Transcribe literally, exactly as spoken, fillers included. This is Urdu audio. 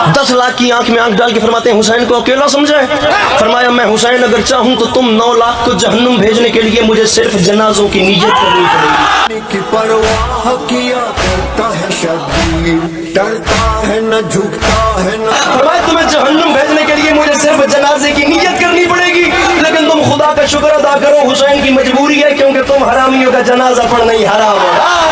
دس لاکھ کی آنکھ میں آنکھ ڈال کے فرماتے ہیں حسین کو اکیلا سمجھے؟ فرمایا میں حسین اگر چاہوں تو تم نو لاکھ کو جہنم بھیجنے کے لیے مجھے صرف جنازوں کی نیت کرنی پڑے گی. پرواہ کیا کرتا ہے شبیر، ڈرتا ہے نہ جھکتا ہے نہ. فرمایا تمہیں جہنم بھیجنے کے لیے مجھے صرف جنازے کی نیت کرنی پڑے گی، لیکن تم خدا کا شکر ادا کرو حسین کی مجبوری ہے کیونکہ تم حرامیوں کا جنازہ پڑھنا ہی حرام ہے.